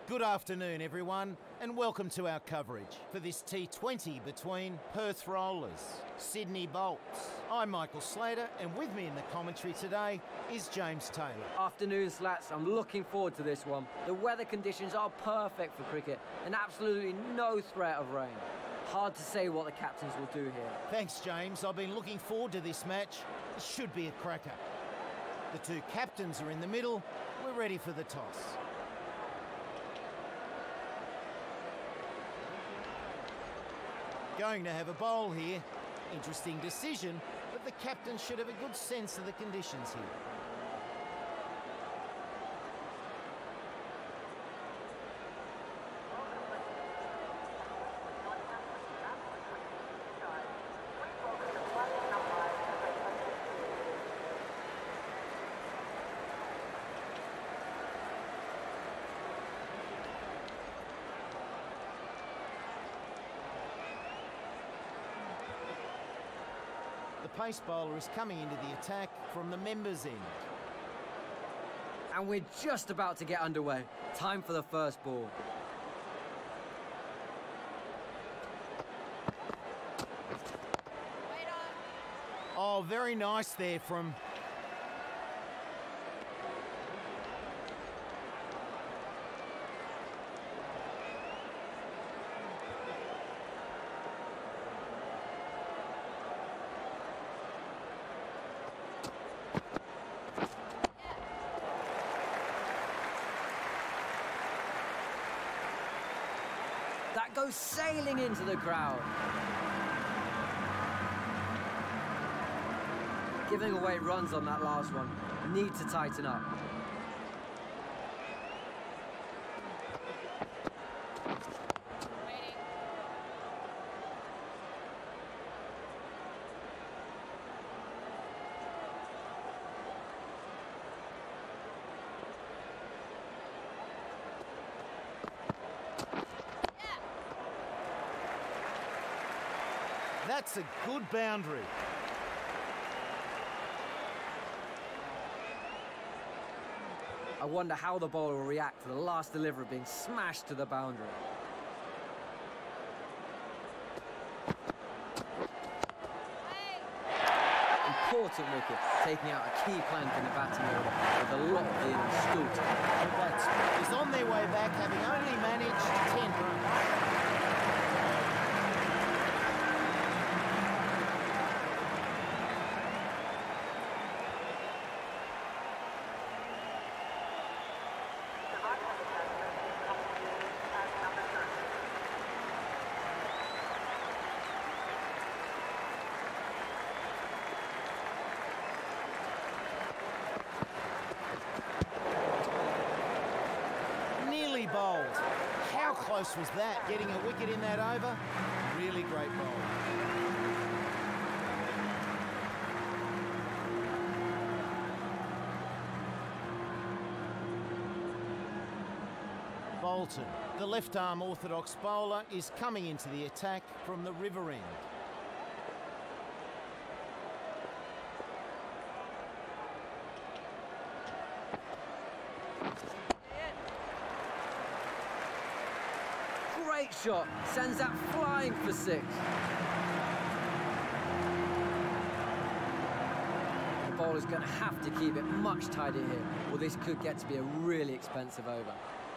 Good afternoon, everyone, and welcome to our coverage for this T20 between Perth Rollers, Sydney Bolts. I'm Michael Slater, and with me in the commentary today is James Taylor. Afternoon, Slats. I'm looking forward to this one. The weather conditions are perfect for cricket and absolutely no threat of rain. Hard to say what the captains will do here. Thanks, James. I've been looking forward to this match. It should be a cracker. The two captains are in the middle. We're ready for the toss. Going to have a bowl here. Interesting decision, but the captain should have a good sense of the conditions here. The pace bowler is coming into the attack from the members' end. And we're just about to get underway. Time for the first ball. Oh, very nice there from... That goes sailing into the crowd. Giving away runs on that last one. Need to tighten up. That's a good boundary. I wonder how the bowler will react to the last delivery being smashed to the boundary. Important wicket, taking out a key plank in the batting order with a lot of the innings still. The batsman is on their way back, having only managed 10 runs. Bowled. How close was that? Getting a wicket in that over? Really great bowl. Bolton, the left-arm orthodox bowler, is coming into the attack from the river end. Great shot, sends that flying for 6. The bowler's going to have to keep it much tighter here, or this could get to be a really expensive over.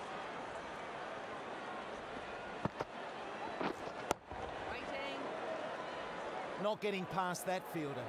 Not getting past that fielder.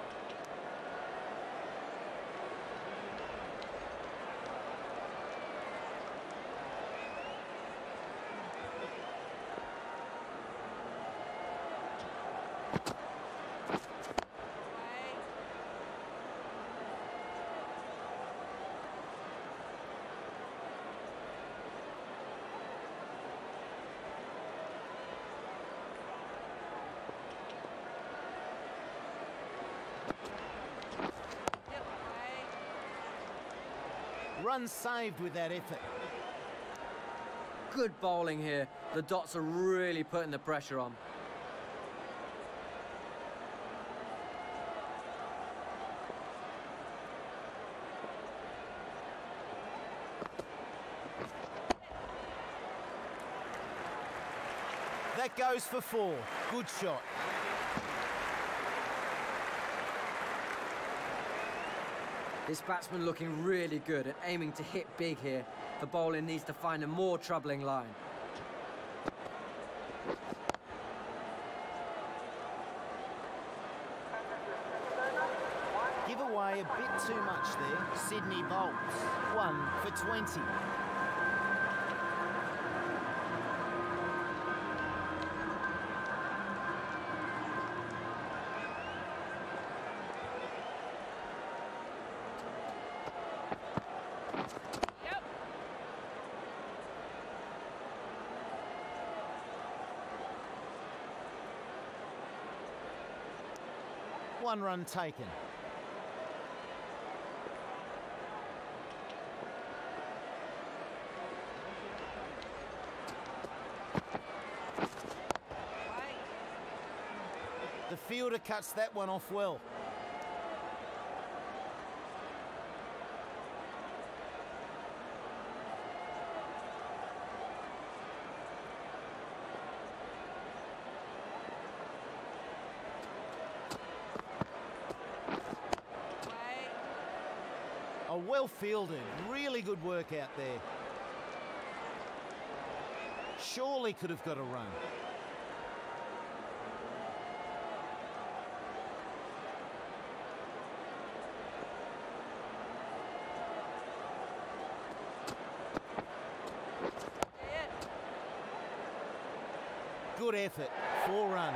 Run saved with that effort. Good bowling here. The dots are really putting the pressure on. That goes for 4. Good shot. This batsman looking really good and aiming to hit big here. The bowler needs to find a more troubling line. Give away a bit too much there. Sydney Bolts, 1 for 20. One run taken. The fielder cuts that one off well. Oh, well fielded, really good work out there. Surely could have got a run. Good effort, 4 runs.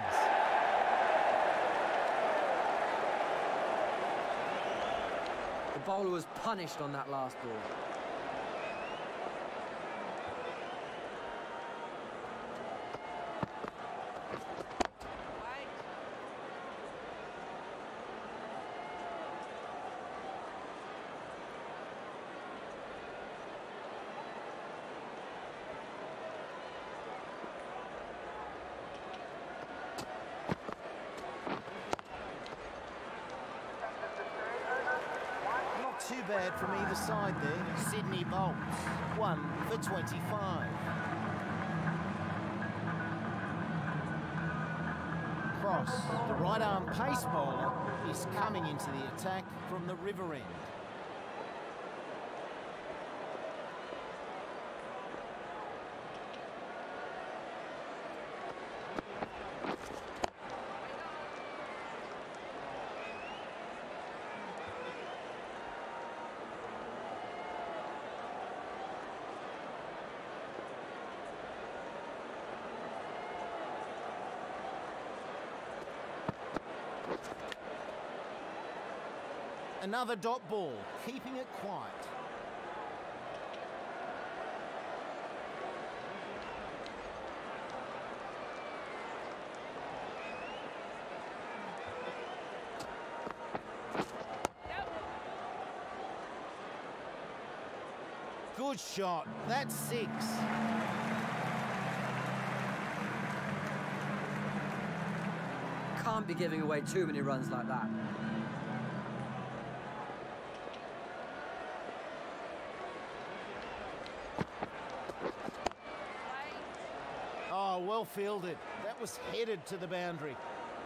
The bowler was punished on that last ball. Too bad from either side there. Sydney Bolts, 1 for 25. Cross, the right arm pace bowler, is coming into the attack from the river end. Another dot ball, keeping it quiet. Good shot, that's 6. Can't be giving away too many runs like that. Oh, well fielded. That was headed to the boundary.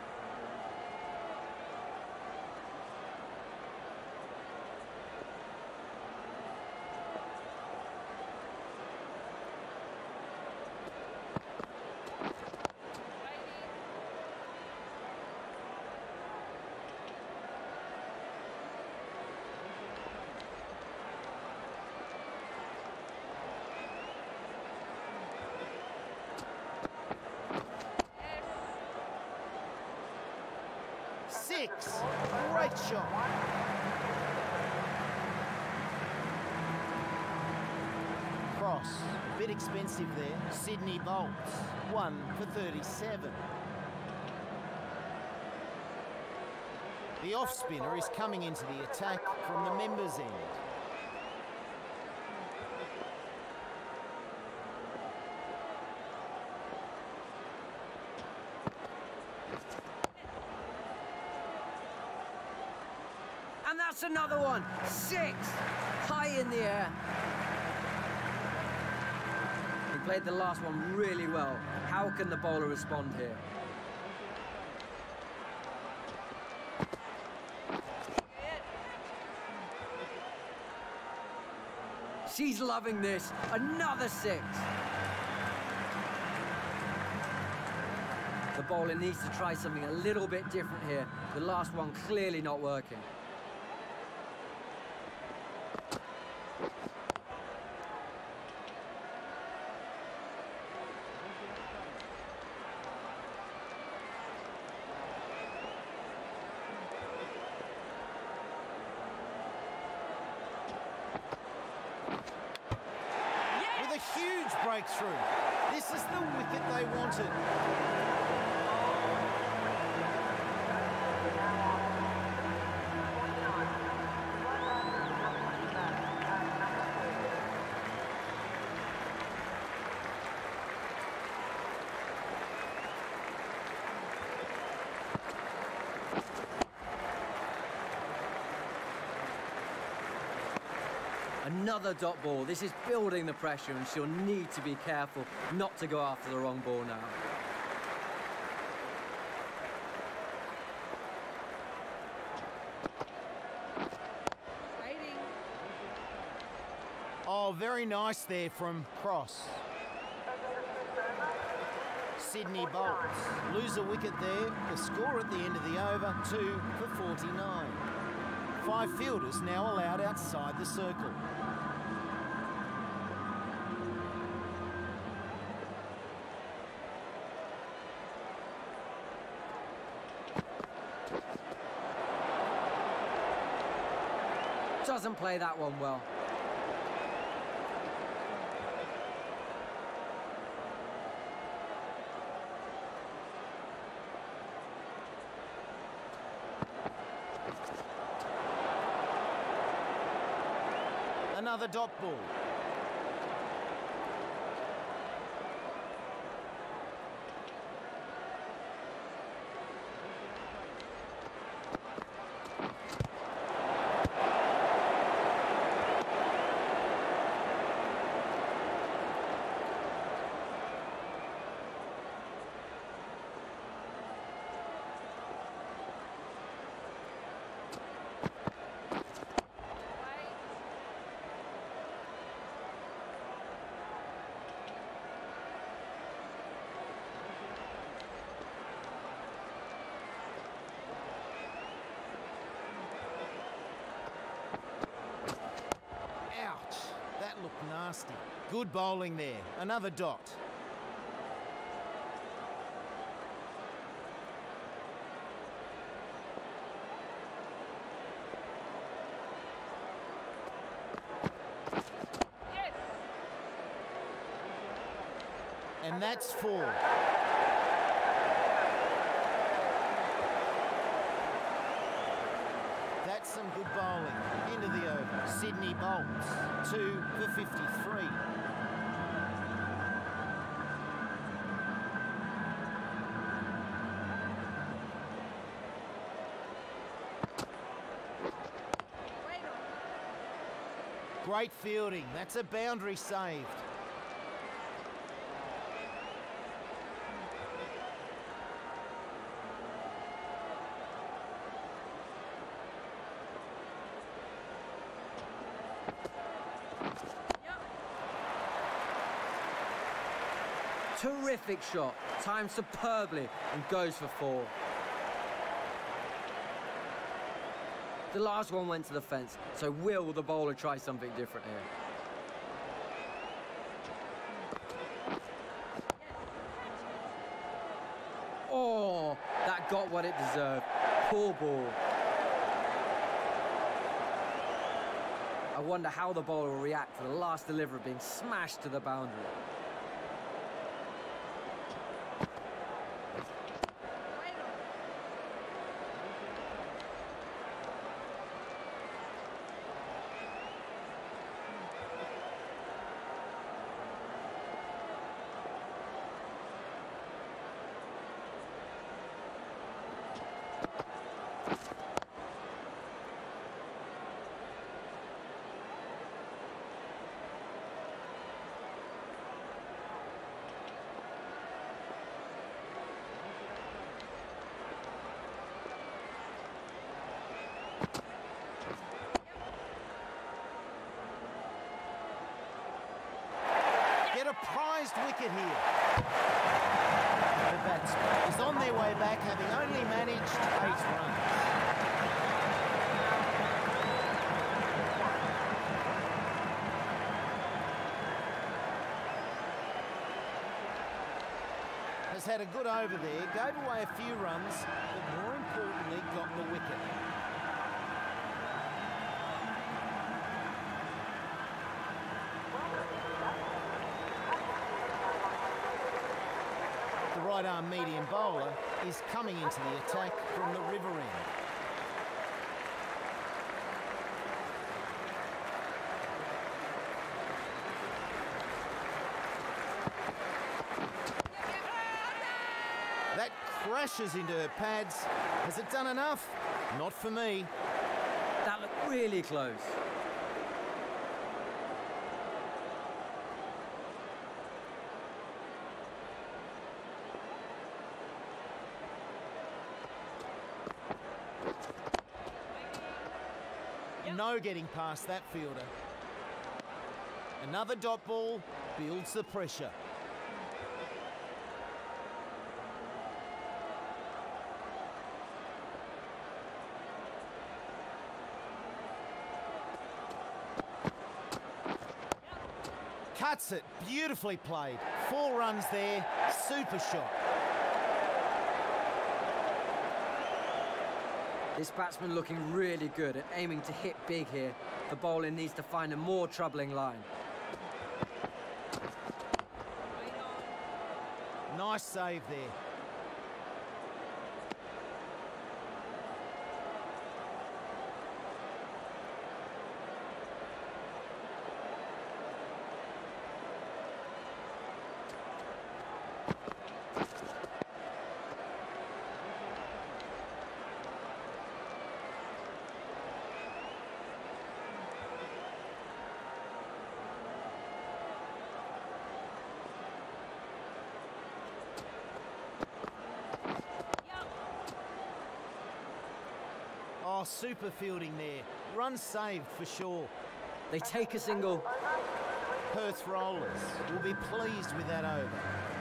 Great shot. Cross, a bit expensive there. Sydney Bolts, 1 for 37. The off spinner is coming into the attack from the members' end. And that's another one. 6. High in the air. played the last one really well. How can the bowler respond here? She's loving this. Another 6. The bowler needs to try something a little bit different here. The last one clearly not working. Huge breakthrough. This is the wicket they wanted. Another dot ball. This is building the pressure, and she'll need to be careful not to go after the wrong ball now. Oh, very nice there from Cross. Sydney Bolts lose a wicket there. The score at the end of the over, 2 for 49. 5 fielders now allowed outside the circle. Doesn't play that one well. Another dot ball. Looked nasty. Good bowling there. Another dot. Yes. And that's 4. That's some good bowling. Into the over. Sydney Bolts, 2 for 53. Great fielding. That's a boundary saved. Terrific shot, timed superbly and goes for 4. The last one went to the fence, so will the bowler try something different here? Oh, that got what it deserved. Poor ball. I wonder how the bowler will react to the last delivery being smashed to the boundary. raised wicket here. The batsman is on their way back, having only managed 8 runs. Has had a good over there, gave away a few runs, but more importantly got the wicket. The right-arm medium bowler is coming into the attack from the river end. That crashes into her pads. Has it done enough? Not for me. That looked really close. No getting past that fielder. Another dot ball builds the pressure. Cuts it, beautifully played. 4 runs there, super shot. This batsman looking really good at aiming to hit big here. The bowler needs to find a more troubling line. Nice save there. Oh, super fielding there. Run saved for sure. They take a single. Perth Rollers will be pleased with that over.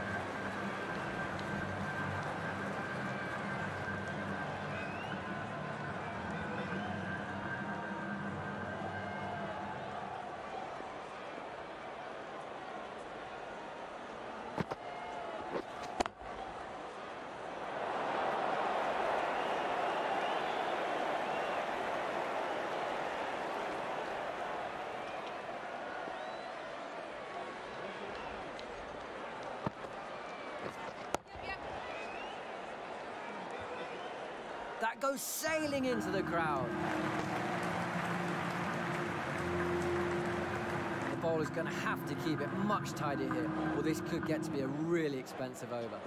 That goes sailing into the crowd. The bowler's going to have to keep it much tighter here, or this could get to be a really expensive over.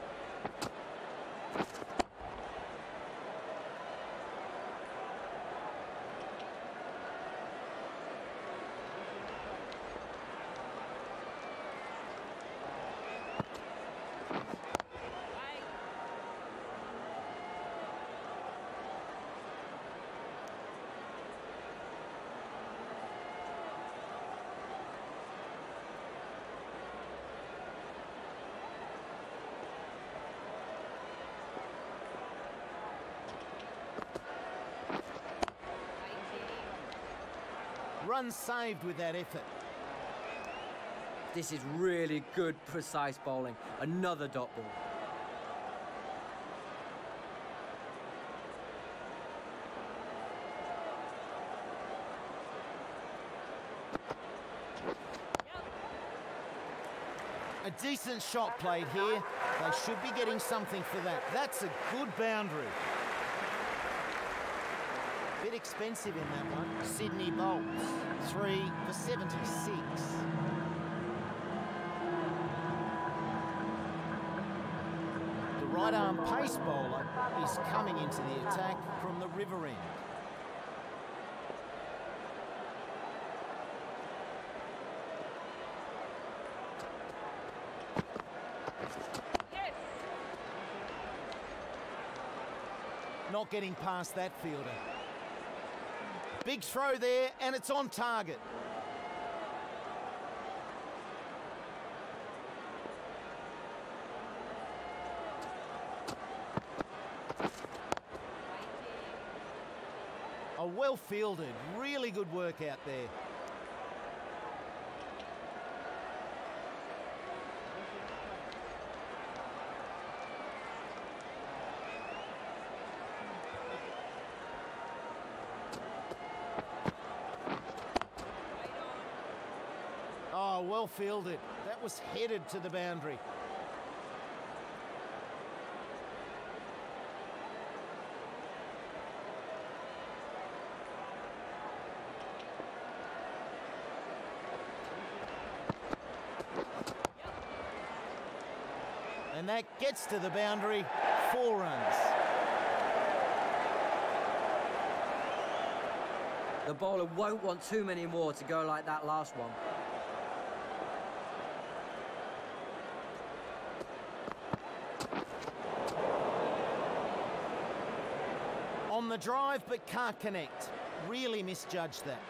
Run saved with that effort. This is really good, precise bowling. Another dot ball. A decent shot played here. They should be getting something for that. That's a good boundary. Bit expensive in that one. Sydney Bolts, 3 for 76. The right-arm pace bowler is coming into the attack from the river end. Not getting past that fielder. Big throw there, and it's on target. well fielded. Really good work out there. Oh, well fielded. That was headed to the boundary. And that gets to the boundary. 4 runs. The bowler won't want too many more to go like that last one. On the drive, but can't connect. Really misjudged that.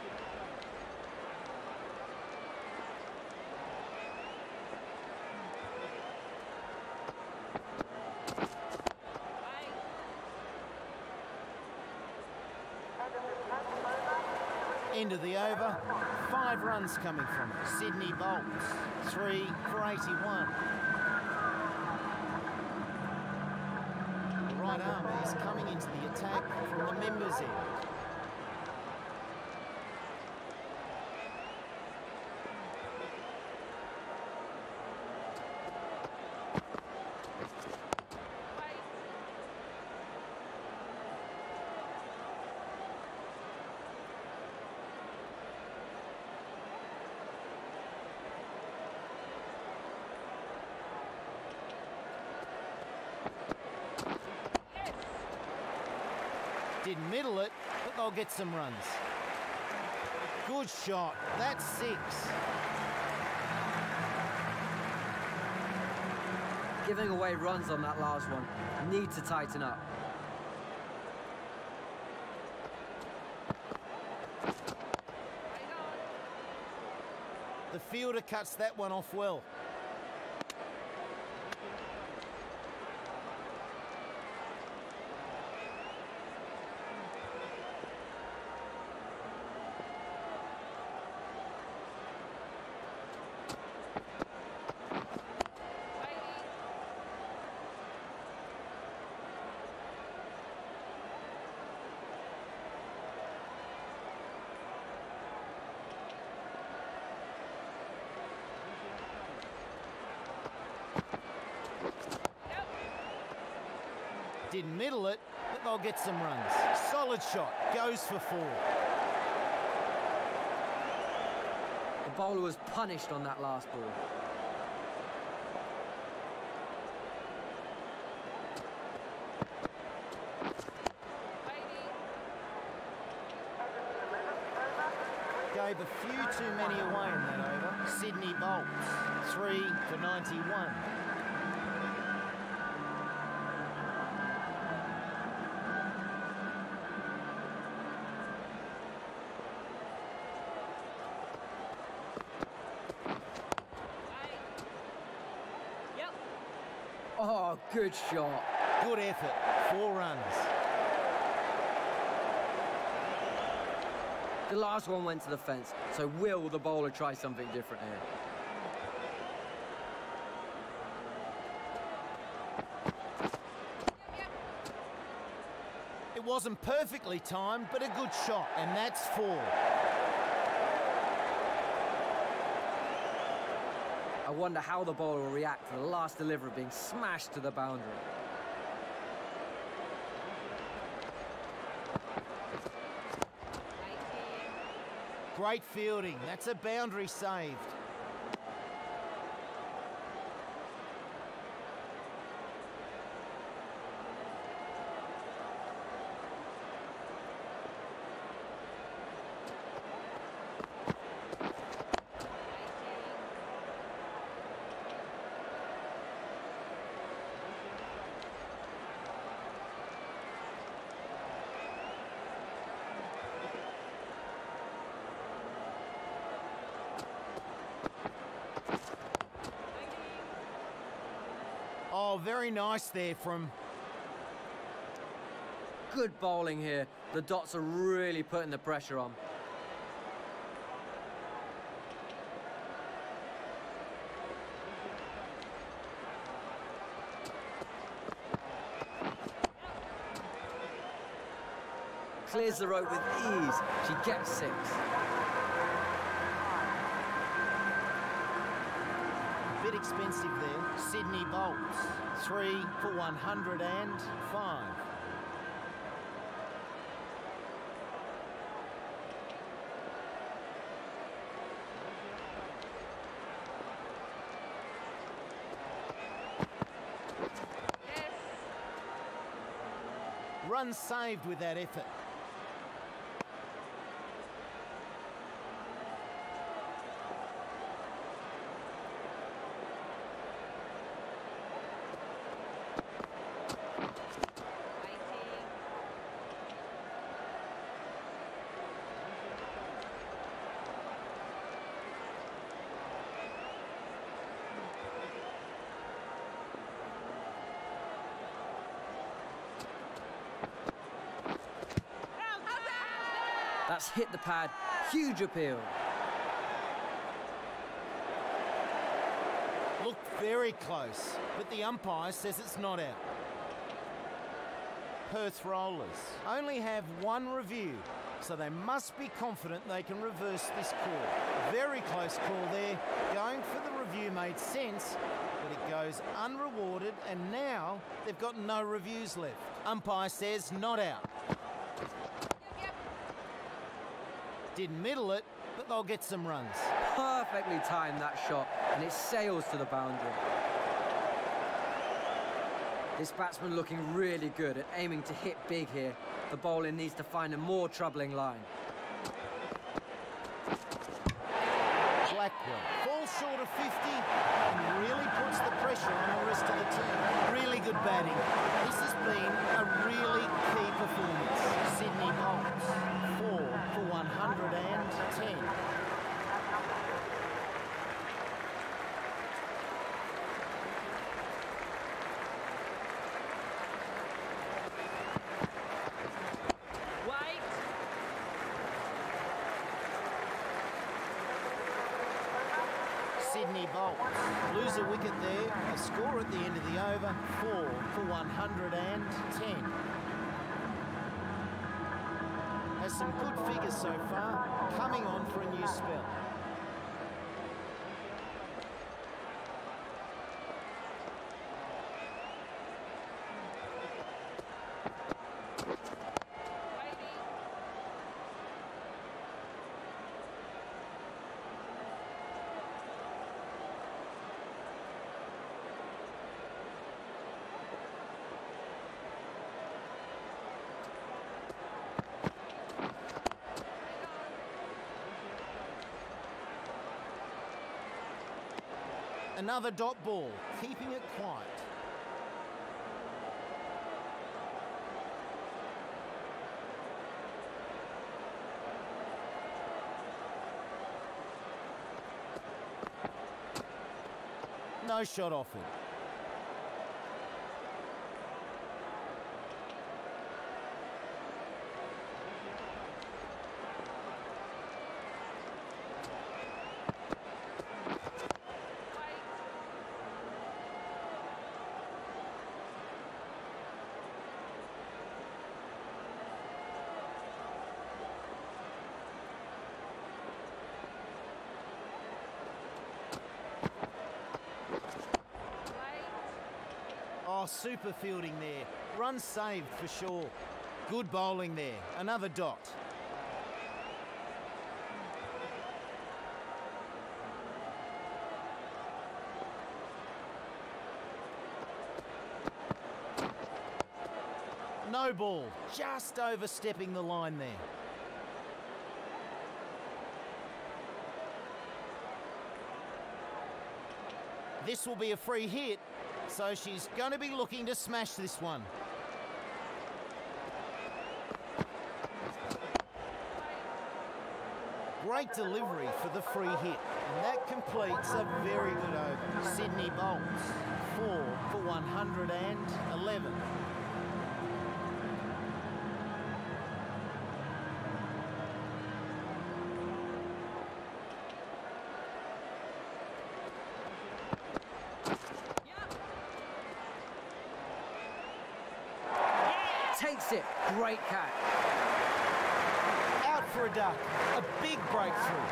End of the over. 5 runs coming from it. Sydney Bolts. 3 for 81. The right arm is coming into the attack from the members' end. Didn't middle it, but they'll get some runs. Good shot. That's 6. Giving away runs on that last one. Need to tighten up. The fielder cuts that one off well. Didn't middle it, but they'll get some runs. Solid shot, goes for 4. The bowler was punished on that last ball. Gave a few too many away in that over. Sydney Bolts, 3 for 91. Oh, good shot. Good effort, 4 runs. The last one went to the fence, so will the bowler try something different here? It wasn't perfectly timed, but a good shot, and that's 4. I wonder how the bowler will react to the last delivery being smashed to the boundary. Great fielding, that's a boundary saved. Oh, very nice there from Good bowling here. The dots are really putting the pressure on. Clears the rope with ease. She gets 6. Bit expensive there. Sydney bolts. 3 for 105. Run saved with that effort. That's hit the pad. Huge appeal. Looked very close, but the umpire says it's not out. Perth Rollers only have 1 review, so they must be confident they can reverse this call. Very close call there. Going for the review made sense, but it goes unrewarded, and now they've got no reviews left. Umpire says not out. Didn't middle it, but they'll get some runs. Perfectly timed that shot, and it sails to the boundary. This batsman looking really good at aiming to hit big here. The bowler needs to find a more troubling line. Blackwell falls short of 50 and really puts the pressure on the rest of the team. Really good batting. This has been a really key performance. Sydney bolts 4 for 110. Sydney bolts lose a wicket there. A score at the end of the over, 4 for 110. Has some good figures so far, coming on for a new spell. Another dot ball, keeping it quiet. No shot offered. Oh, super fielding there. Run saved for sure. Good bowling there. Another dot. No ball. Just overstepping the line there. This will be a free hit. So she's going to be looking to smash this one. Great delivery for the free hit. And that completes a very good over. Sydney bolts 4 for 111. Takes it. Great catch. Out for a duck. A big breakthrough.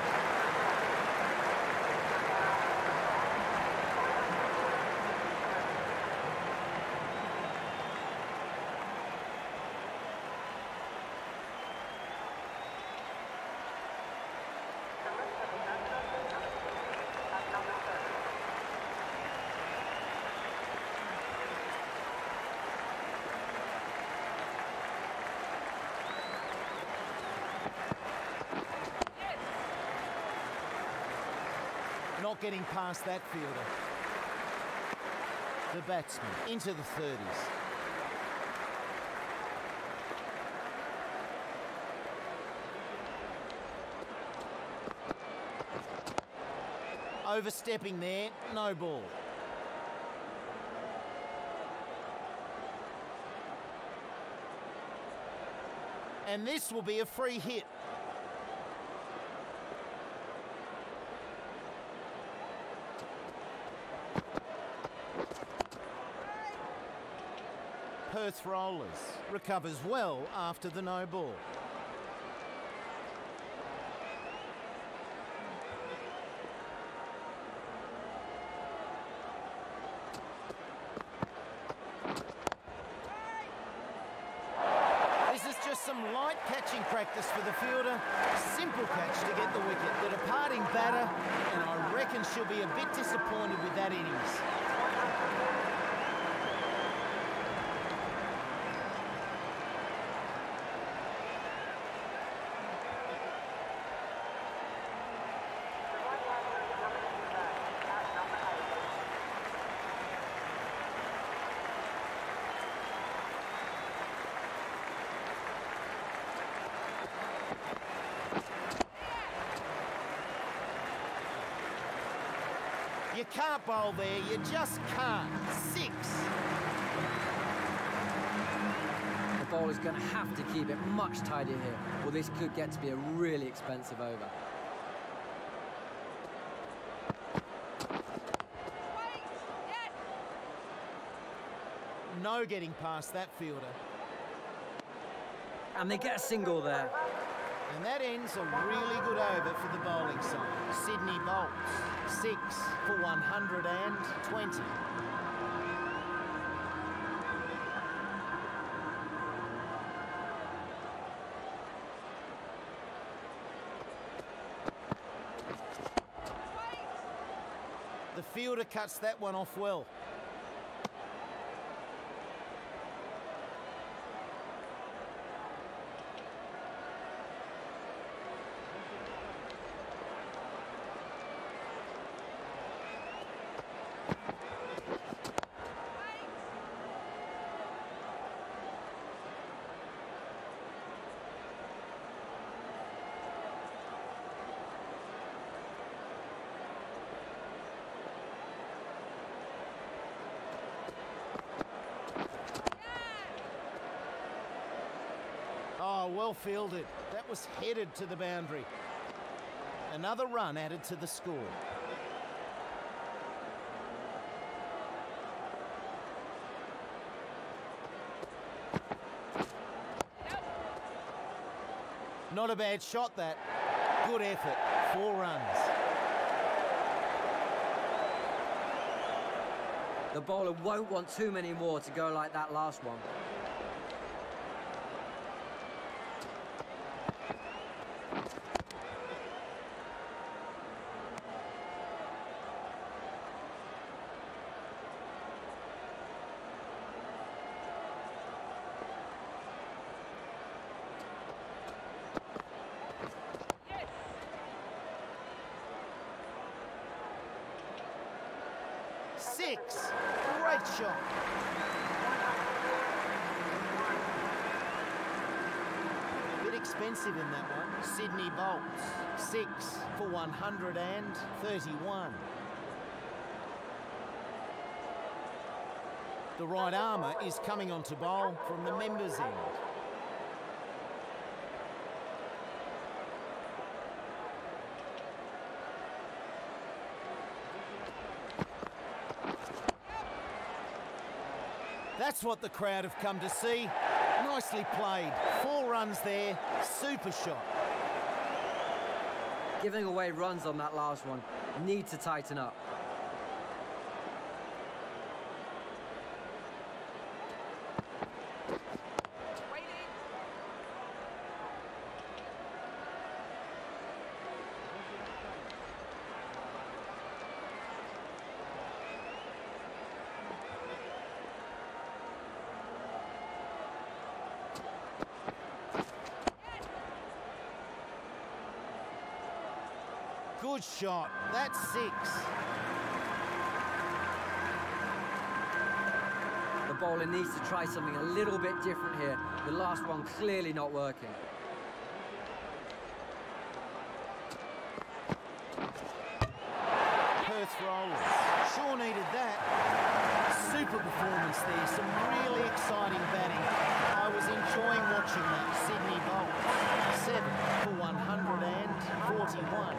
Not getting past that fielder. The batsman into the 30s. Overstepping there, no ball. And this will be a free hit. Perth Rollers recovers well after the no ball. This is just some light catching practice for the fielder. Simple catch to get the wicket. The departing batter, and I reckon she'll be a bit disappointed with that innings. You can't bowl there, you just can't. 6. The bowler's going to have to keep it much tidier here, or this could get to be a really expensive over. No getting past that fielder. And they get a single there. And that ends a really good over for the bowling side. Sydney Bolts, 6 for 120. The fielder cuts that one off well. Oh, well fielded. That was headed to the boundary. Another run added to the score. Not a bad shot, that. Good effort. 4 runs. The bowler won't want too many more to go like that last one. Six. Great shot. Bit expensive in that one. Sydney Bolts, 6 for 131. The right armour is coming on to bowl from the members' end. That's what the crowd have come to see. Nice Nicely played. 4 runs there. Super shot. Giving away runs on that last one. Need to tighten up. Good shot. That's 6. The bowler needs to try something a little bit different here. The last one clearly not working. Perth Rollers. Sure needed that. Super performance there. Some really exciting batting. I was enjoying watching that. Sydney Bolt. 7 for 141.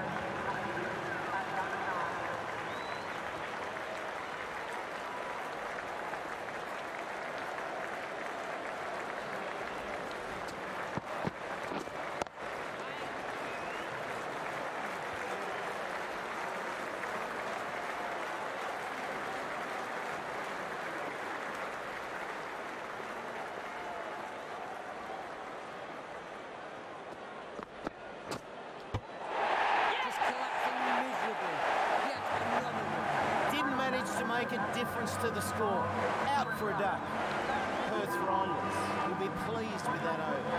To make a difference to the score. Out for a duck. Perth Rollers will be pleased with that over.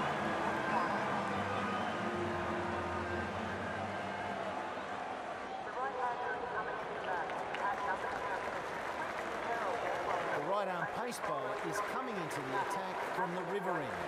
The right-arm pace bowler is coming into the attack from the river end.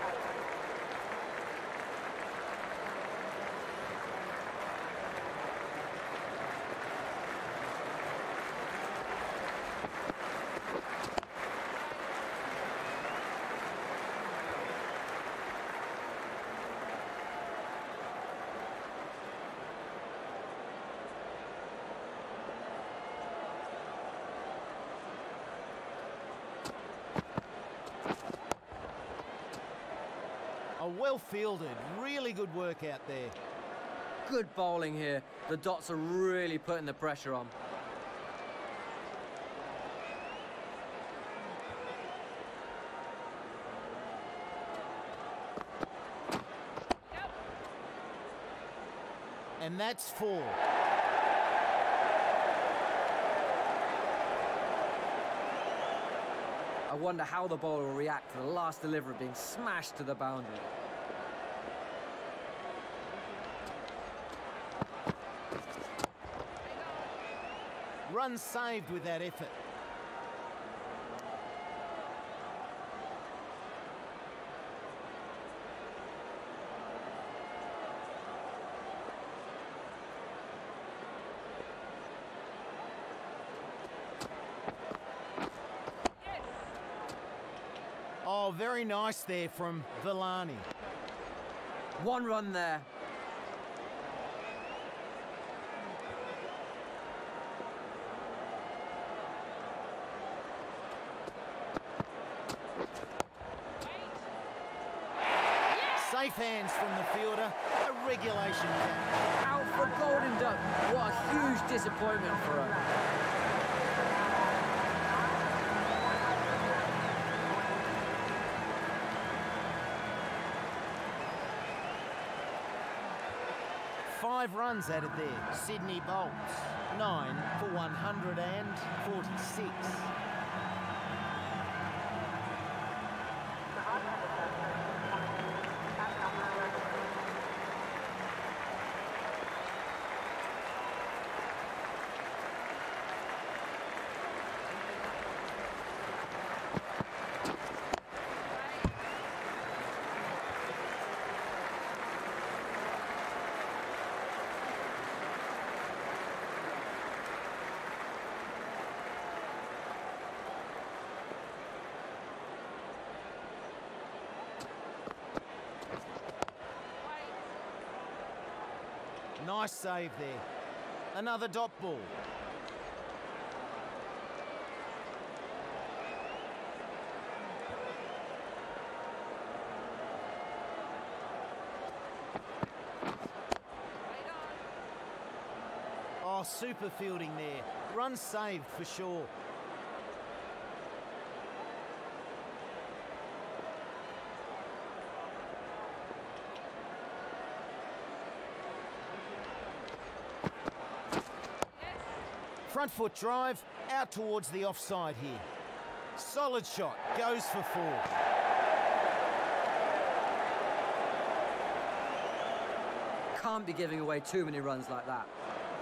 Well fielded, really good work out there. Good bowling here. The Dots are really putting the pressure on. And that's 4. I wonder how the bowler will react to the last delivery being smashed to the boundary. Run saved with that effort. Oh, very nice there from Villani. 1 run there. Safe hands from the fielder, a regulation catch. Out for Golden Duck. What a huge disappointment for her. Five runs added there. Sydney Bolts, 9 for 146. Nice save there. Another dot ball. Oh, super fielding there. Run saved for sure. Front foot drive, out towards the offside here. Solid shot, goes for 4. Can't be giving away too many runs like that.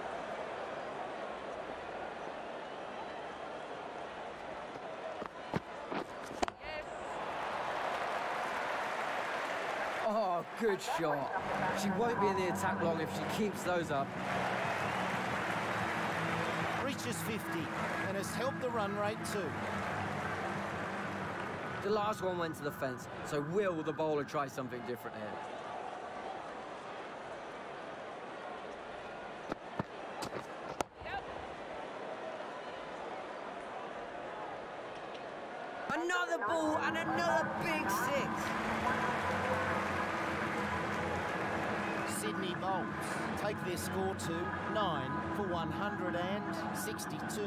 Oh, good shot. She won't be in the attack long if she keeps those up. Reaches 50 and has helped the run rate too. The last one went to the fence, so will the bowler try something different here? Another ball and another big 6. Sydney Bolts take their score to 9 for 162.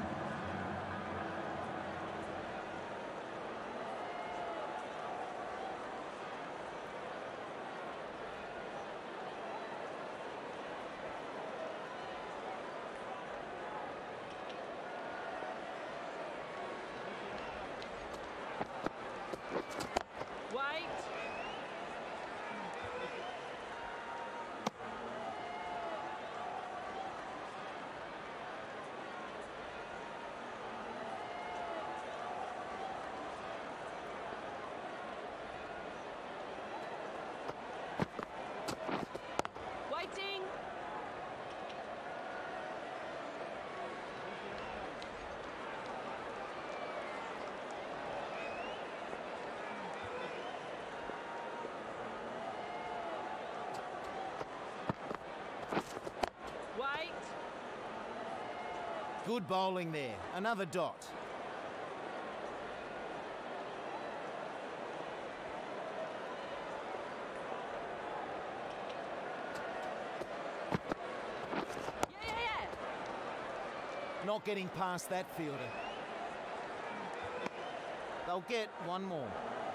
Good bowling there. Another dot. Not getting past that fielder. They'll get one more.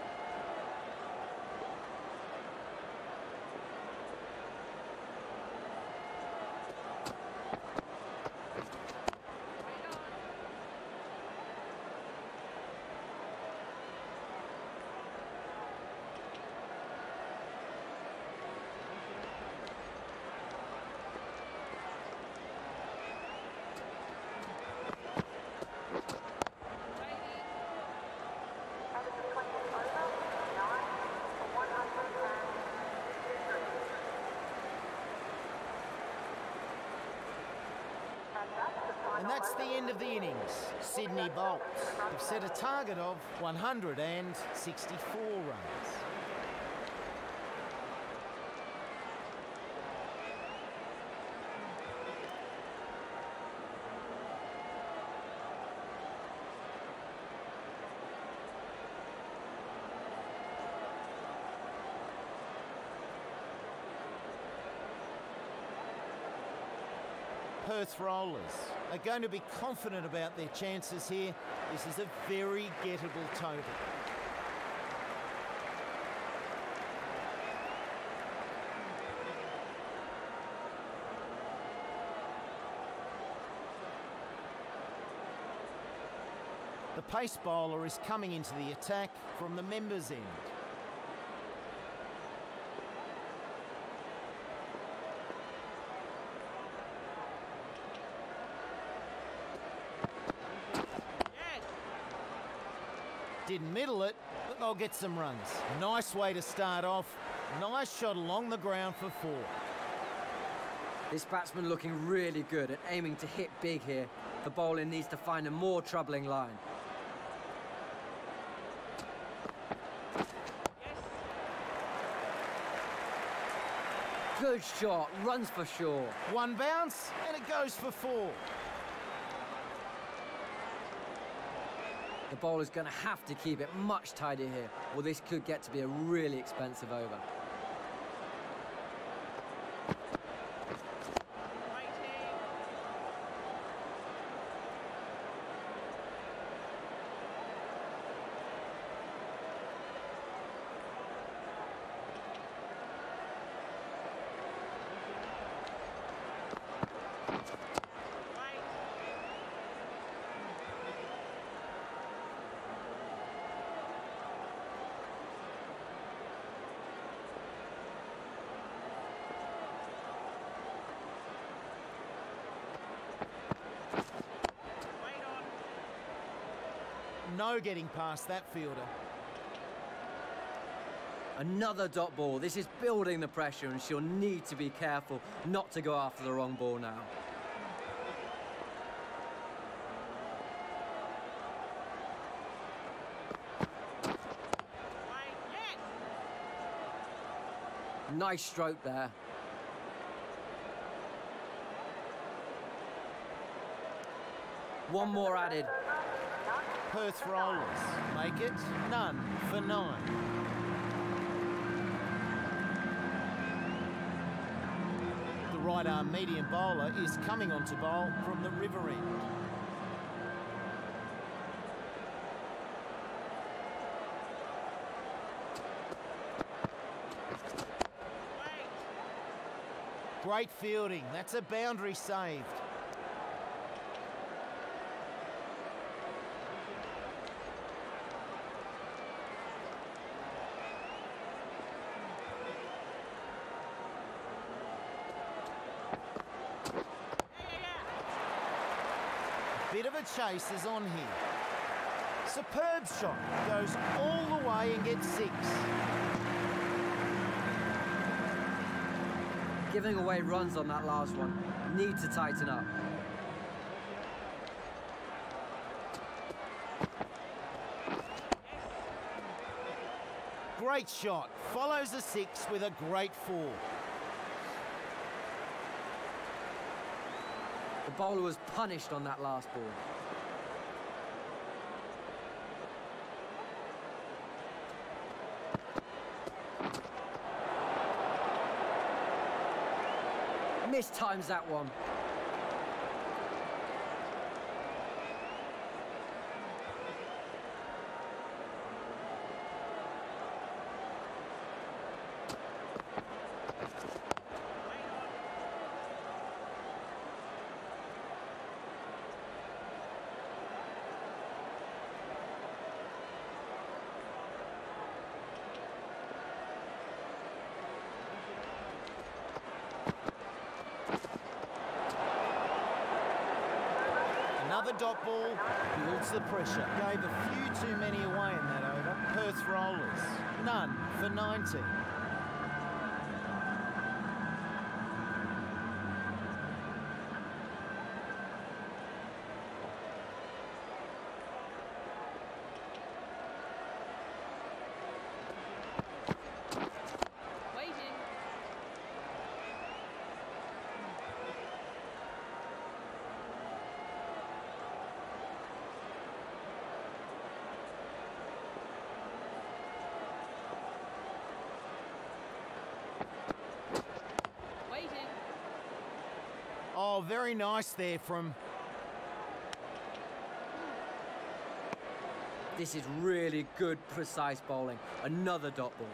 And that's the end of the innings. Sydney Bolts have set a target of 164 runs. Perth Rollers are going to be confident about their chances here. This is a very gettable total. The pace bowler is coming into the attack from the members' end. Didn't middle it, but they'll get some runs. Nice way to start off. Nice shot along the ground for 4. This batsman looking really good and aiming to hit big here. The bowler needs to find a more troubling line. Good shot, runs for sure. One bounce, and it goes for 4. The bowler's going to have to keep it much tighter here, or this could get to be a really expensive over. no getting past that fielder. Another dot ball. This is building the pressure, and she'll need to be careful not to go after the wrong ball now. Nice stroke there. One more added. Perth Rollers make it none for 9. The right arm medium bowler is coming on to bowl from the river end. Great fielding, that's a boundary saved. Bit of a chase is on here. Superb shot, goes all the way and gets 6. Giving away runs on that last one. Need to tighten up. Great shot, follows a 6 with a great 4. The bowler was punished on that last ball. Mistimes that one. Another dot ball, builds the pressure. Gave a few too many away in that over. Perth Rollers, none for 90. Oh, very nice there from... This is really good, precise bowling. Another dot ball.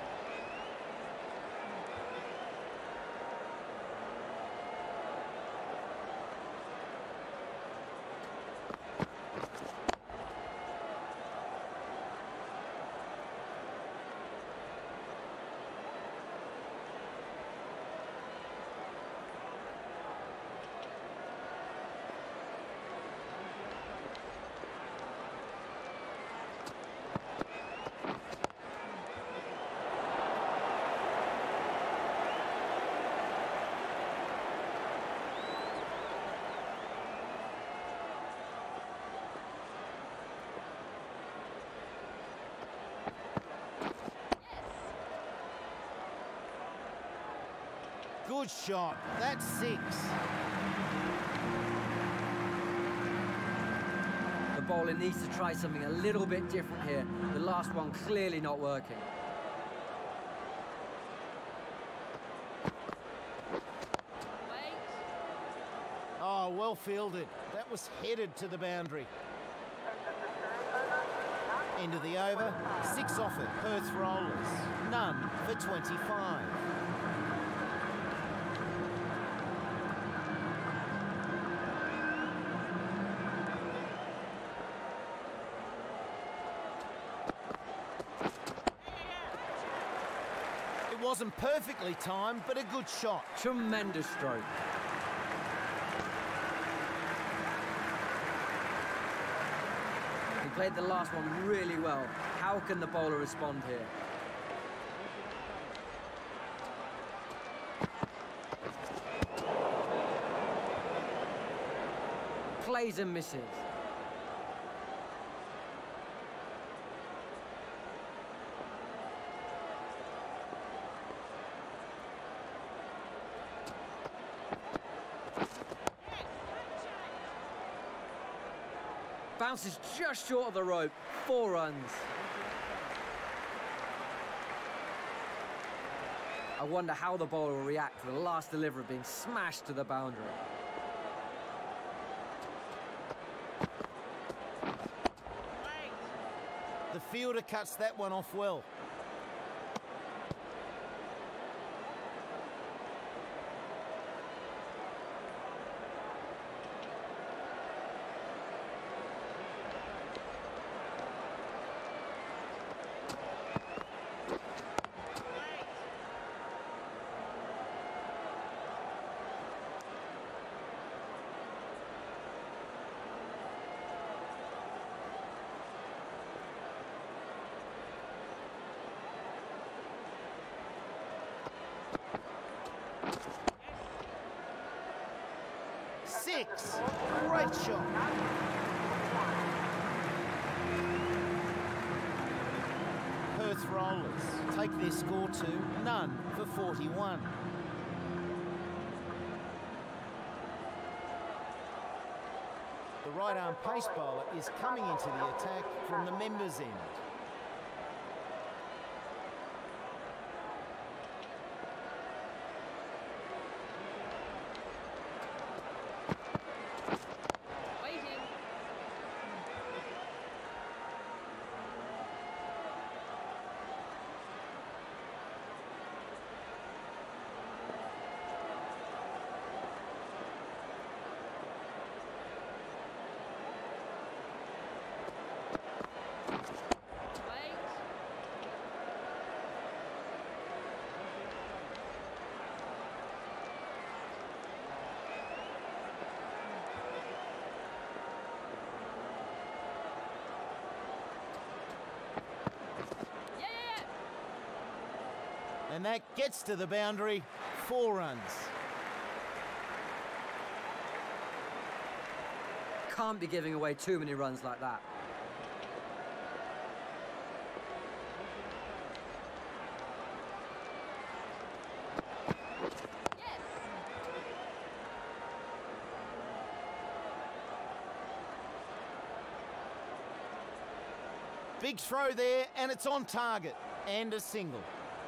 Good shot, that's 6. The bowler needs to try something a little bit different here. The last one clearly not working. Oh, well fielded. That was headed to the boundary. End of the over, 6 offered, Perth Rollers, none for 25. It wasn't perfectly timed, but a good shot. Tremendous stroke. Played the last one really well. How can the bowler respond here? Plays and misses. Bounces just short of the rope. 4 runs. I wonder how the bowler will react to the last delivery being smashed to the boundary. The fielder cuts that one off well. Six. Great shot. Perth Rollers take their score to none for 41. The right-arm pace bowler is coming into the attack from the members' end. And that gets to the boundary. 4 runs. Can't be giving away too many runs like that. Yes. Big throw there, and it's on target. And a single.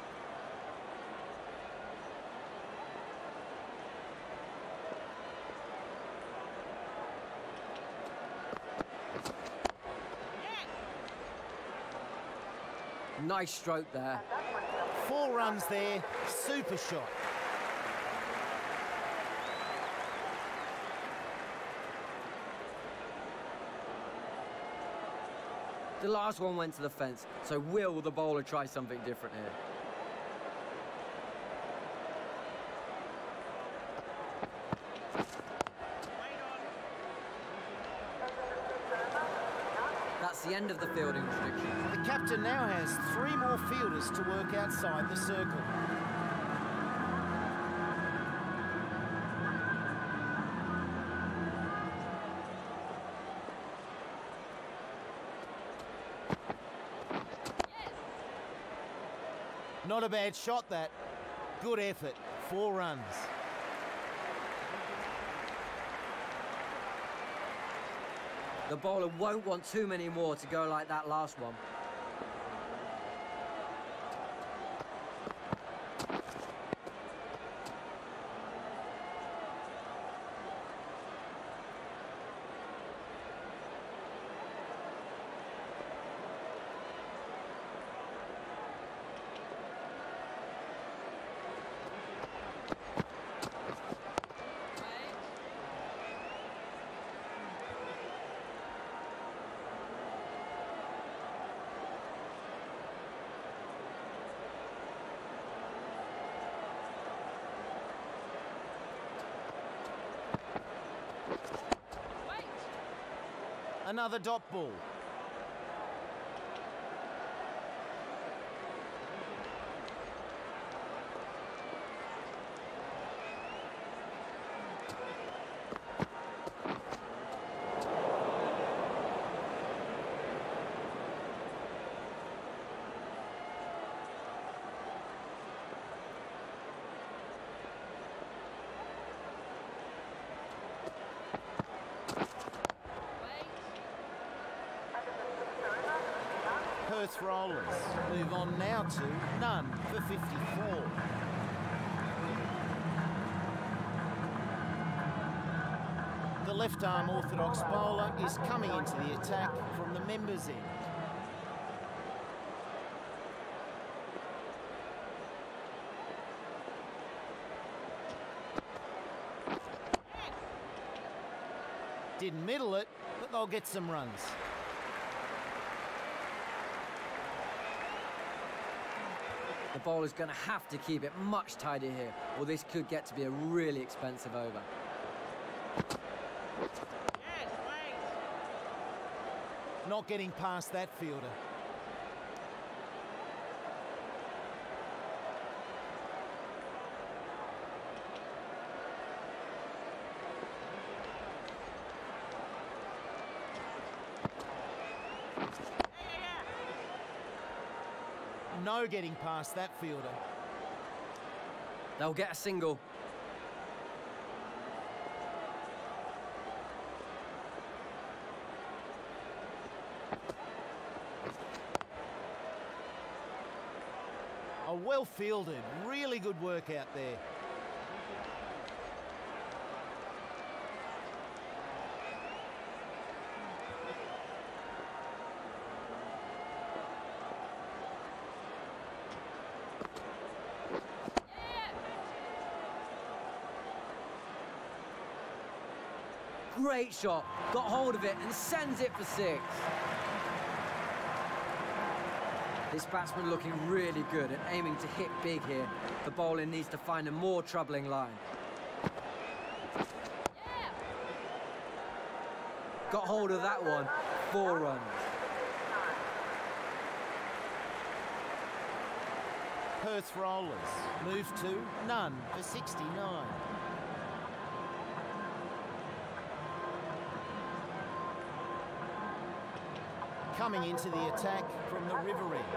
Nice stroke there. 4 runs there. Super shot. The last one went to the fence, so will the bowler try something different here? That's the end of the fielding restriction. The captain now has 3 more fielders to work outside the circle. Not a bad shot, that. Good effort. 4 runs. The bowler won't want too many more to go like that last one. Another dot ball. Perth Rollers move on now to none for 54. The left-arm orthodox bowler is coming into the attack from the members' end. Didn't middle it, but they'll get some runs. The bowler's going to have to keep it much tighter here, or this could get to be a really expensive over. Not getting past that fielder. No getting past that fielder. They'll get a single. A well fielded, really good work out there. Great shot, got hold of it and sends it for 6. This batsman looking really good and aiming to hit big here. The bowler needs to find a more troubling line. Got hold of that one, 4 runs. Perth Rollers move to none for 69. Coming into the attack from the river end.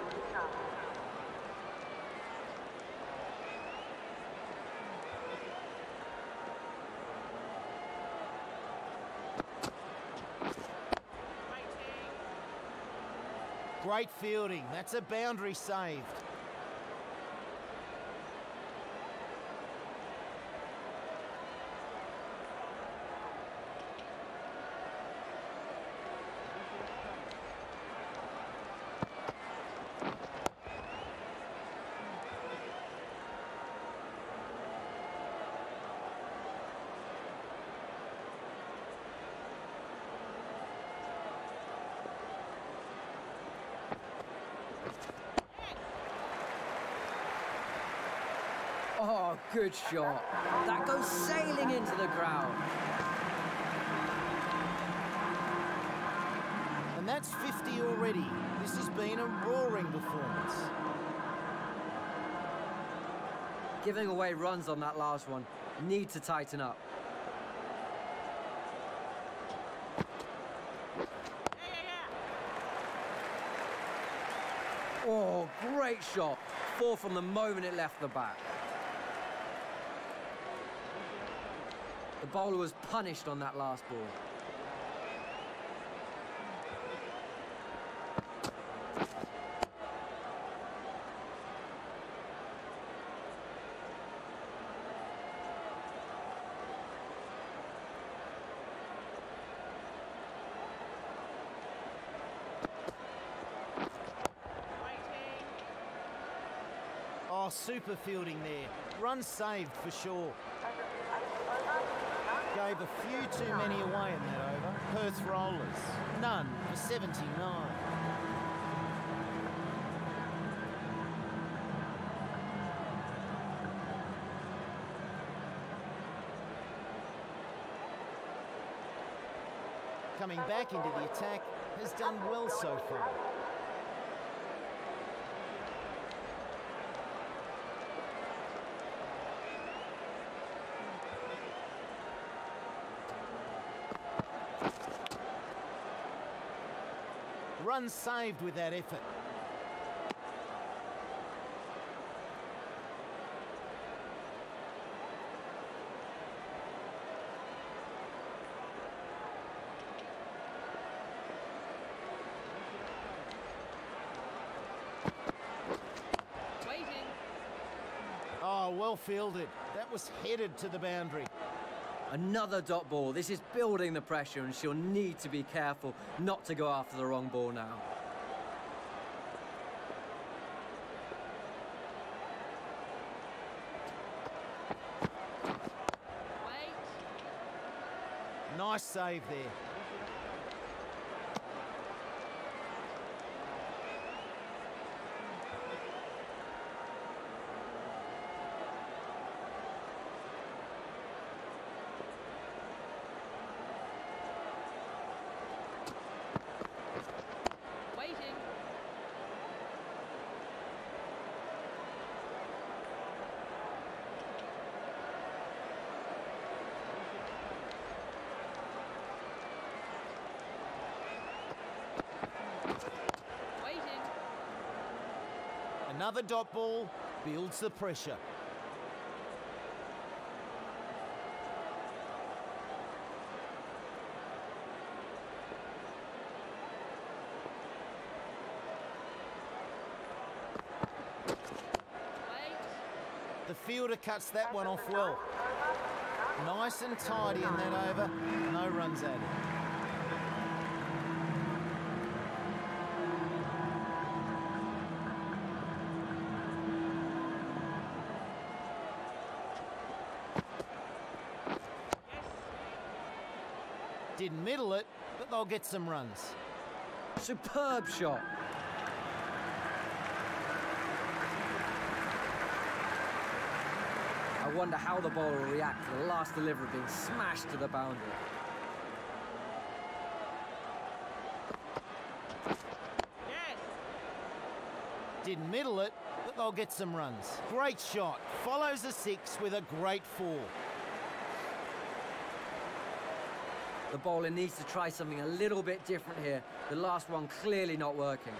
Great fielding, that's a boundary saved. Oh, good shot. That goes sailing into the ground. And that's 50 already. This has been a roaring performance. Giving away runs on that last one. Need to tighten up. Oh, great shot. 4 from the moment it left the bat. The bowler was punished on that last ball. Oh, super fielding there. Run saved for sure. Gave a few too many away in that over. Perth Rollers, none for 79. Coming back into the attack, has done well so far. Run saved with that effort. Oh, well fielded. That was headed to the boundary. Another dot ball. This is building the pressure, and she'll need to be careful not to go after the wrong ball now. Nice save there. Waiting. Another dot ball builds the pressure. The fielder cuts that one off well. Nice and tidy in that over. No runs added. Didn't middle it, but they'll get some runs. Superb shot. I wonder how the bowler will react to the last delivery being smashed to the boundary. Yes. Didn't middle it, but they'll get some runs. Great shot. Follows a six with a great four. The bowler needs to try something a little bit different here. The last one clearly not working.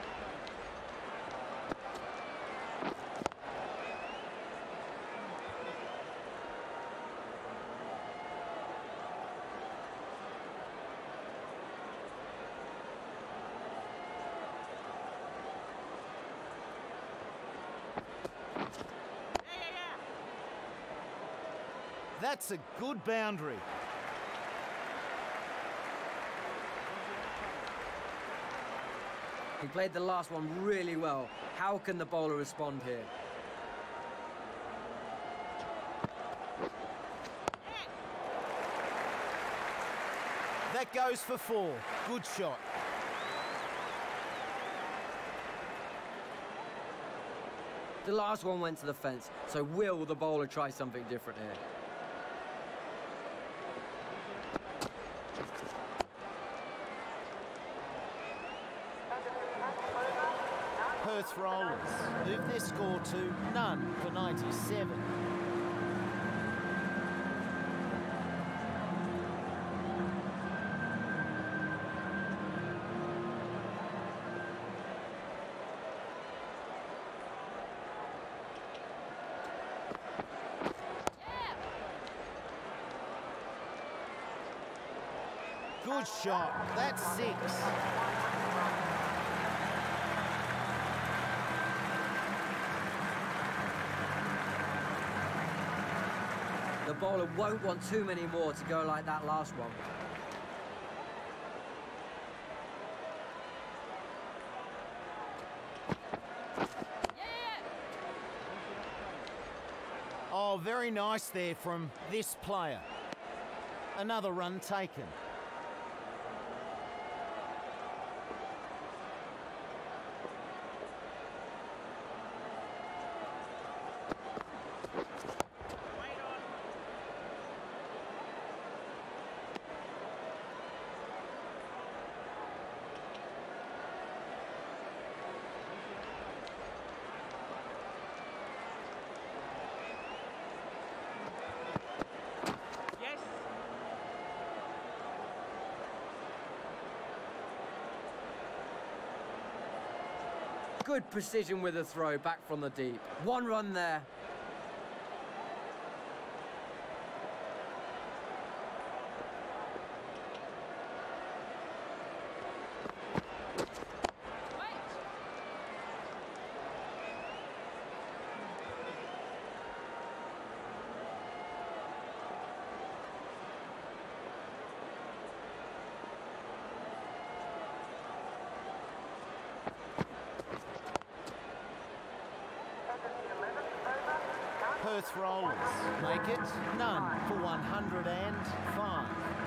That's a good boundary. He played the last one really well. How can the bowler respond here? That goes for four. Good shot. The last one went to the fence, so will the bowler try something different here? Perth Rollers move their score to none for 97. Good shot. That's six. The bowler won't want too many more to go like that last one. Oh, very nice there from this player. Another run taken. Good precision with the throw back from the deep. One run there. Rollers make it none for 105.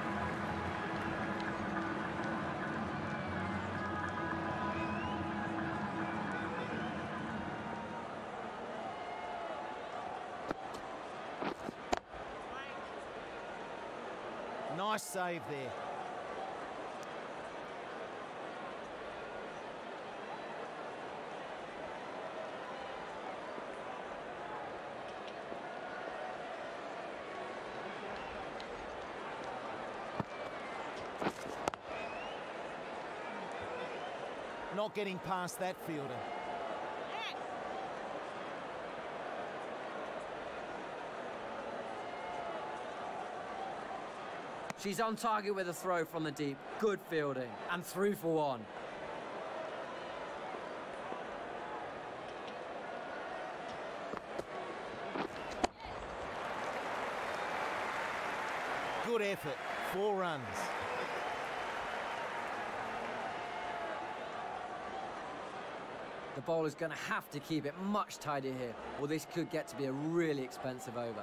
Nice save there. Not getting past that fielder. She's on target with a throw from the deep. Good fielding. And through for one. Good effort. 4 runs. The bowler's going to have to keep it much tighter here, or this could get to be a really expensive over.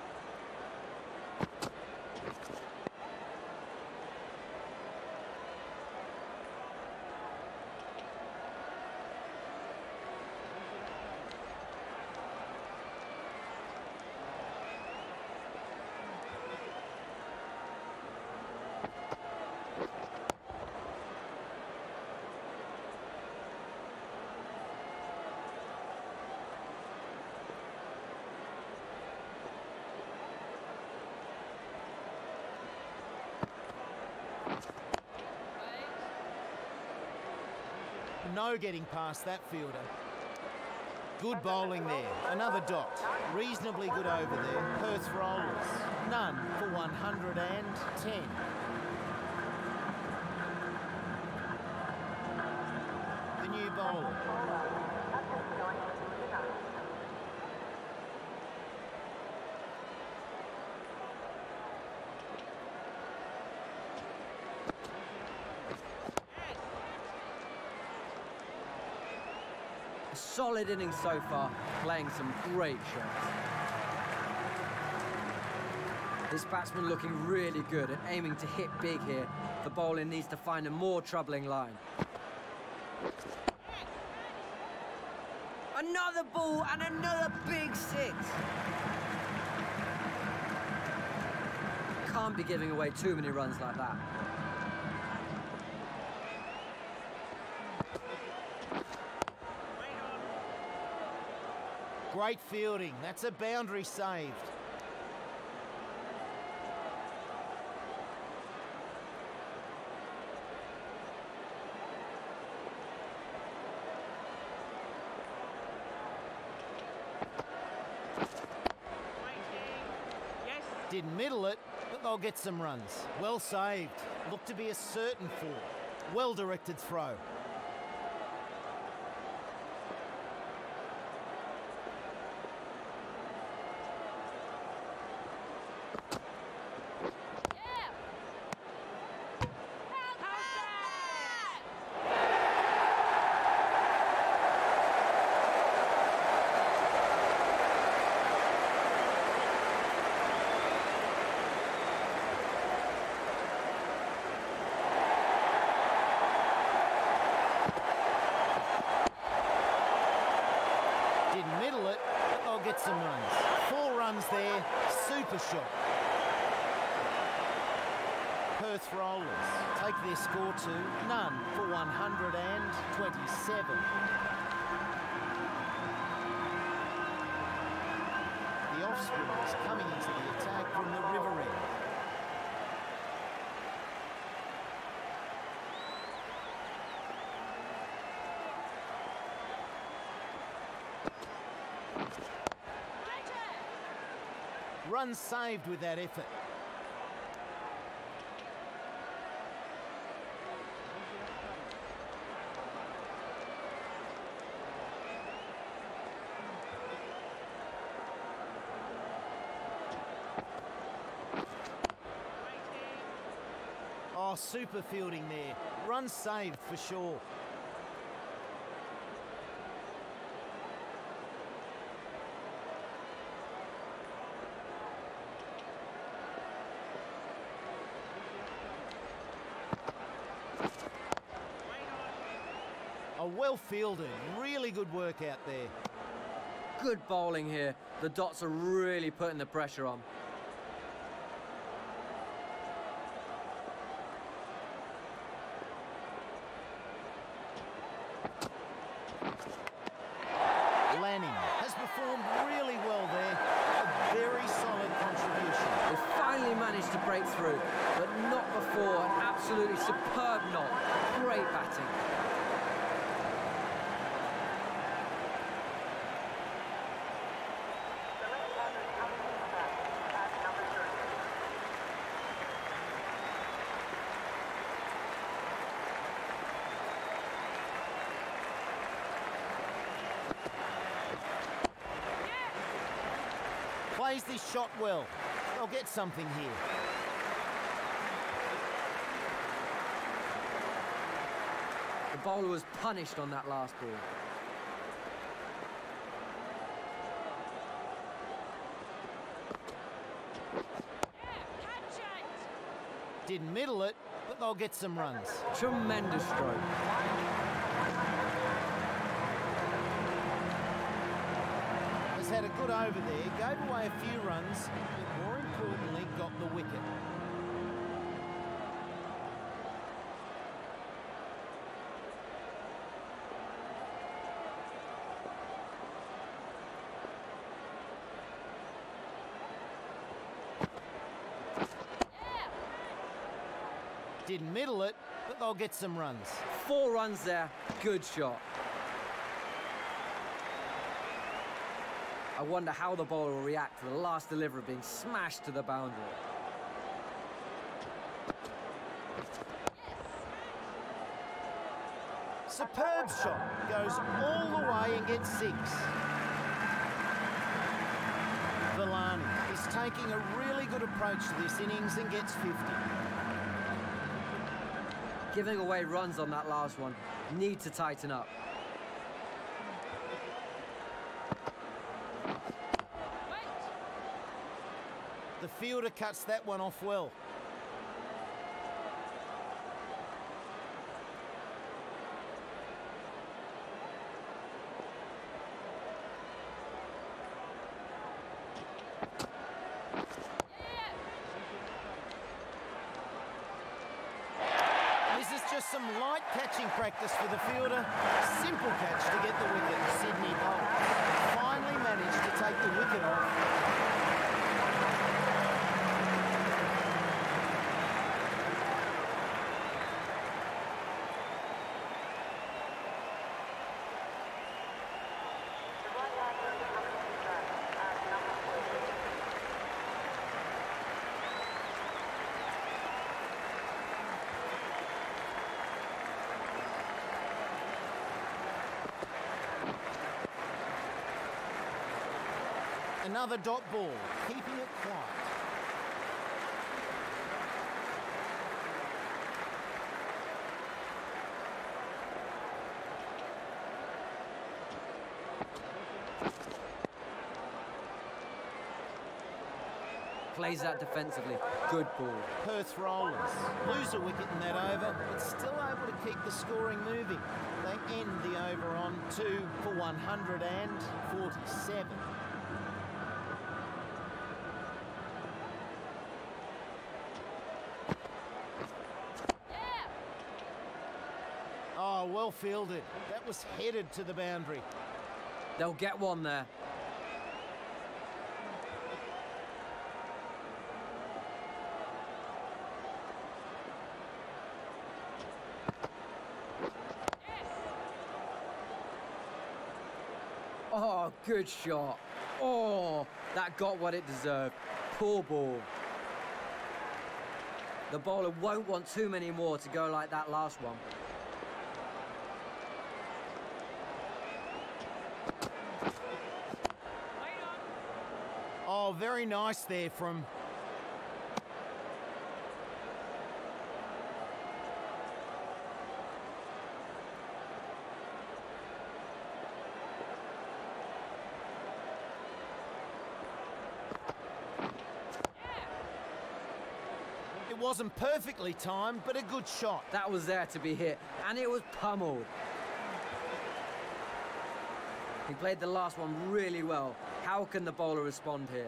No getting past that fielder. Good bowling there. Another dot. Reasonably good over there. Perth Rollers. None for 110. The new bowler. A solid innings so far, playing some great shots. This batsman looking really good and aiming to hit big here. The bowler needs to find a more troubling line. Another ball and another big 6. Can't be giving away too many runs like that. Great fielding. That's a boundary saved. Didn't middle it, but they'll get some runs. Well saved. Looked to be a certain 4. Well-directed throw. Get some runs. 4 runs there. Super shot. Perth Rollers take their score to none for 127. The offspinners coming into the attack from the river end. Runs saved with that effort. Oh, super fielding there. Runs saved for sure. Oh, well fielded. Really good work out there. Good bowling here. The Dots are really putting the pressure on. Lanning has performed really well there. A very solid contribution. They finally managed to break through, but not before an absolutely superb knock. Great batting. Plays this shot well. They'll get something here. The bowler was punished on that last ball. Didn't middle it, but they'll get some runs. Tremendous stroke. Has had a good over there, gave away a few runs, but more importantly, got the wicket. Didn't middle it, but they'll get some runs. 4 runs there. Good shot. I wonder how the bowler will react to the last delivery being smashed to the boundary. Superb shot. Goes all the way and gets 6. Villani is taking a really good approach to this innings and gets 50. Giving away runs on that last one. Need to tighten up. The fielder cuts that one off well. This is just some light catching practice for the fielder. Simple catch to get the wicket. Sydney Bolt finally managed to take the wicket off. Another dot ball, keeping it quiet. Plays that defensively. Good ball. Perth Rollers lose a wicket in that over, but still able to keep the scoring moving. They end the over on 2 for 147. Oh, well fielded. That was headed to the boundary. They'll get one there. Oh, good shot. Oh, that got what it deserved. Poor ball. The bowler won't want too many more to go like that last one. Oh, very nice there from... It wasn't perfectly timed, but a good shot. That was there to be hit, and it was pummeled. He played the last one really well. How can the bowler respond here?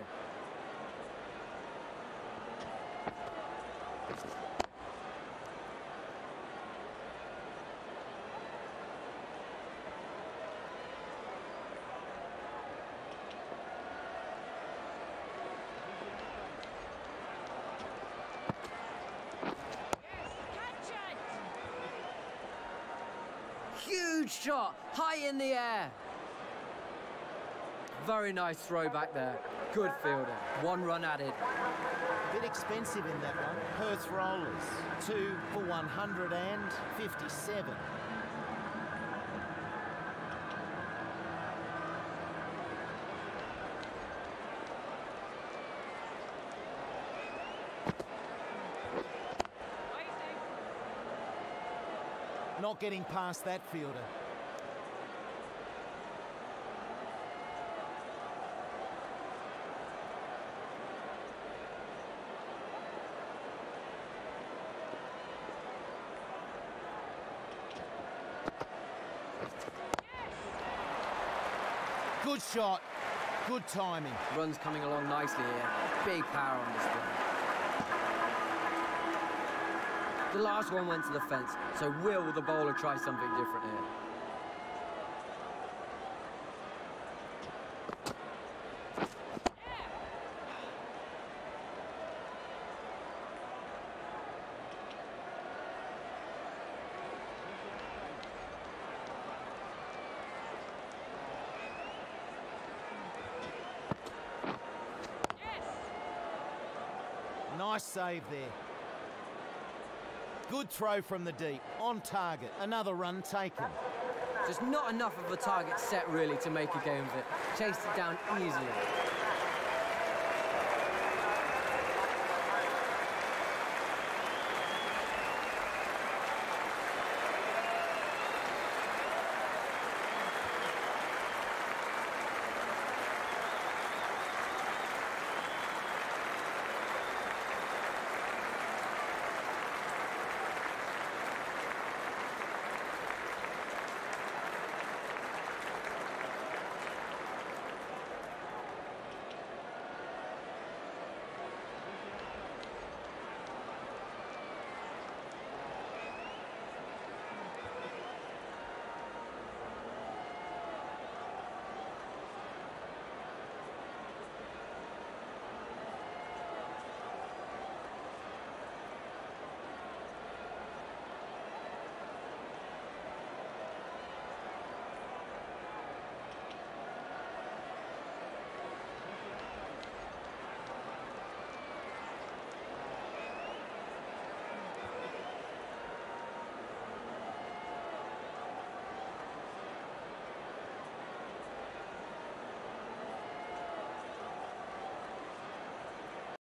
Huge shot, high in the air. Very nice throw back there. Good fielding. 1 run added. Bit expensive in that one. Perth Rollers, 2 for 157. Waiting. Not getting past that fielder. Good shot, good timing. Runs coming along nicely here. Big power on display. The last one went to the fence, so will the bowler try something different here? Nice save there. Good throw from the deep, on target, another run taken. Just not enough of a target set really to make a game of it. Chased it down easily.